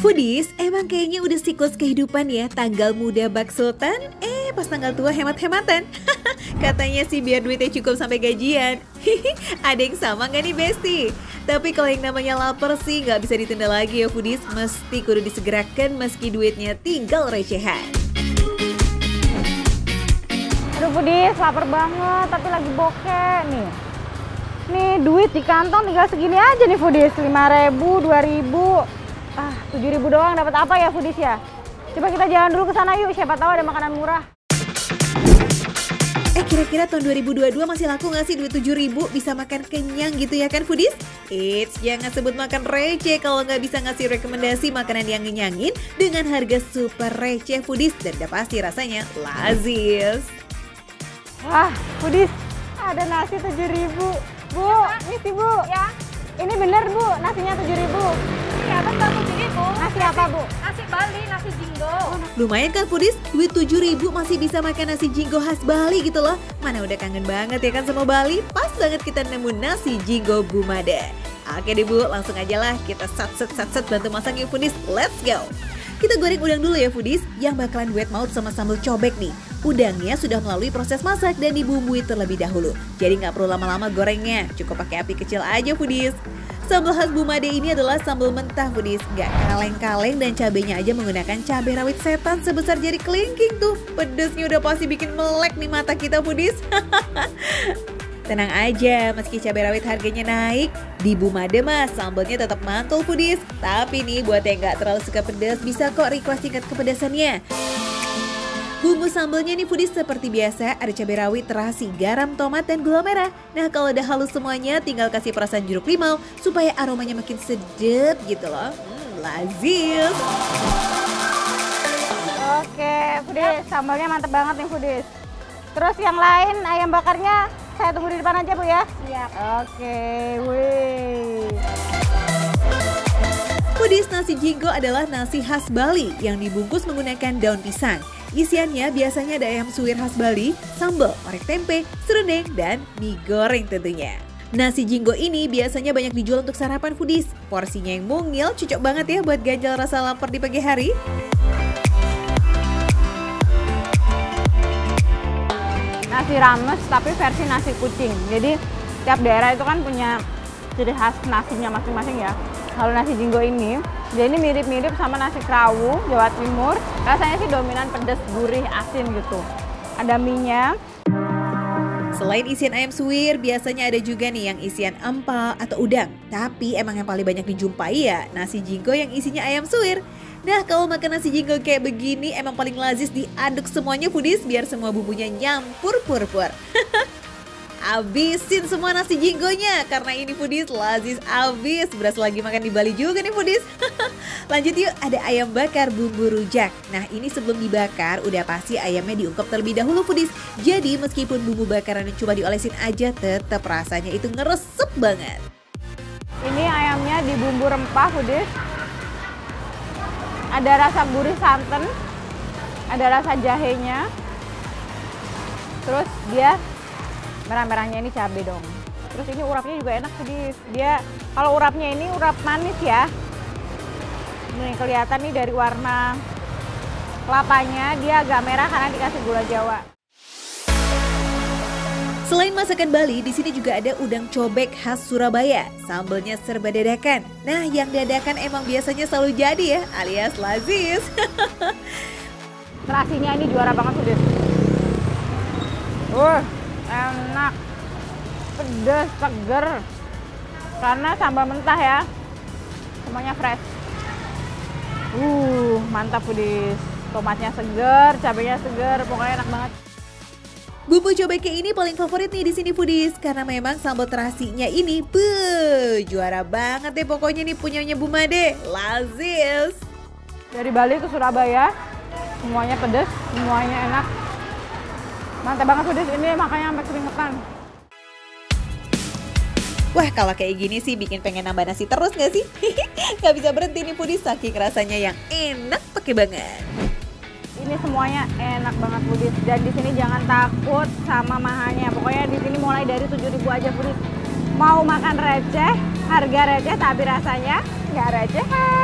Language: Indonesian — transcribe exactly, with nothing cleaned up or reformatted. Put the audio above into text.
Foodies, emang kayaknya udah siklus kehidupan ya, tanggal muda bak sultan, eh pas tanggal tua hemat-hematan. Katanya sih biar duitnya cukup sampai gajian. Ada yang sama gak nih Besti? Tapi kalau yang namanya lapar sih gak bisa ditunda lagi ya Foodies, mesti kudu disegerakan meski duitnya tinggal recehan. Aduh Foodies, lapar banget tapi lagi bokeh nih. Nih duit di kantong tinggal segini aja nih Foodies, lima ribu, dua ribu. Ah, tujuh ribu doang dapat apa ya Foodies ya? Coba kita jalan dulu ke sana yuk, siapa tahu ada makanan murah. Eh kira-kira tahun dua ribu dua puluh dua masih laku gak sih duit tujuh ribu bisa makan kenyang gitu ya kan Foodies? Eits, jangan sebut makan receh kalau nggak bisa ngasih rekomendasi makanan yang ngenyangin dengan harga super receh Foodies dan udah pasti rasanya lazis. Wah Foodies, ada nasi tujuh ribu. Bu, ya, ini sih Bu. Ya. Ini bener Bu, nasinya tujuh ribu. Iya betul tujuh ribu. Nasi apa Bu? Nasi Bali, nasi jinggo. Lumayan kan Foodies, duit tujuh ribu masih bisa makan nasi jinggo khas Bali gitu loh. Mana udah kangen banget ya kan sama Bali, pas banget kita nemu nasi jinggo Bu Made. Oke deh Bu, langsung aja lah kita sat-set-sat-set bantu masak yuk Foodies, let's go. Kita goreng udang dulu ya Foodies, yang bakalan wet mouth sama sambal cobek nih. Udangnya sudah melalui proses masak dan dibumbui terlebih dahulu. Jadi nggak perlu lama-lama gorengnya, cukup pakai api kecil aja Foodies. Sambal khas Bu Made ini adalah sambal mentah Foodies, nggak kaleng-kaleng dan cabenya aja menggunakan cabai rawit setan sebesar jari kelingking tuh. Pedesnya udah pasti bikin melek nih mata kita Foodies. Tenang aja, meski cabai rawit harganya naik, di Bu Made mas sambalnya tetap mantul Foodies. Tapi nih buat yang nggak terlalu suka pedas bisa kok request tingkat kepedasannya. Bumbu sambalnya nih Foodies seperti biasa, ada cabai rawit, terasi, garam, tomat, dan gula merah. Nah kalau udah halus semuanya tinggal kasih perasan jeruk limau supaya aromanya makin sedap gitu loh. Hmm, lazis. Oke Foodies, sambalnya mantep banget nih Foodies. Terus yang lain ayam bakarnya saya tunggu di depan aja Bu ya. Siap. Oke, wih. Foodies, nasi jinggo adalah nasi khas Bali yang dibungkus menggunakan daun pisang. Isiannya biasanya ada ayam suwir khas Bali, sambal, orek tempe, serundeng, dan mie goreng tentunya. Nasi jinggo ini biasanya banyak dijual untuk sarapan Foodies. Porsinya yang mungil, cocok banget ya buat ganjal rasa lapar di pagi hari. Nasi rames tapi versi nasi kucing. Jadi tiap daerah itu kan punya ciri khas nasinya masing-masing ya. Kalau nasi jinggo ini, dia ini mirip-mirip sama nasi Krawu, Jawa Timur. Rasanya sih dominan pedas, gurih, asin gitu. Ada mie-nya. Selain isian ayam suwir, biasanya ada juga nih yang isian empal atau udang. Tapi emang yang paling banyak dijumpai ya nasi jinggo yang isinya ayam suwir. Nah kalau makan nasi jinggo kayak begini emang paling lazis diaduk semuanya Foodies biar semua bumbunya nyampur pur-pur. Abisin semua nasi jinggonya karena ini Foodies lazis abis. Berasa lagi makan di Bali juga nih Foodies. Lanjut yuk, ada ayam bakar bumbu rujak. Nah ini sebelum dibakar udah pasti ayamnya diungkep terlebih dahulu Foodies. Jadi meskipun bumbu bakarannya cuma diolesin aja tetap rasanya itu ngeresep banget. Ini ayamnya di bumbu rempah Foodies. Ada rasa gurih santan, ada rasa jahenya. Terus dia merah-merahnya ini cabai dong. Terus ini urapnya juga enak Foodies. Dia kalau urapnya ini urap manis ya. Ini kelihatan nih dari warna kelapanya dia agak merah karena dikasih gula Jawa. Selain masakan Bali, di sini juga ada udang cobek khas Surabaya. Sambalnya serba dadakan. Nah, yang dadakan emang biasanya selalu jadi ya, alias lazis. Terasinya ini juara banget Foodies. Uh, enak, pedas, seger. Karena sambal mentah ya, semuanya fresh. Uh, mantap Foodies. Tomatnya seger, cabenya seger, pokoknya enak banget. Bumbu cobeknya ini paling favorit nih di sini Foodies karena memang sambal terasinya ini beuh, juara banget deh pokoknya nih punyanya Bu Made, lazis. Dari Bali ke Surabaya, semuanya pedas, semuanya enak. Mantap banget Foodies, ini makanya sampai keringetan. Wah kalau kayak gini sih bikin pengen nambah nasi terus gak sih? Gak bisa berhenti nih Foodies saking rasanya yang enak pakai banget. Ini semuanya enak banget Foodies dan di sini jangan takut sama mahalnya. Pokoknya di sini mulai dari tujuh ribu aja Foodies. Mau makan receh, harga receh tapi rasanya nggak receh.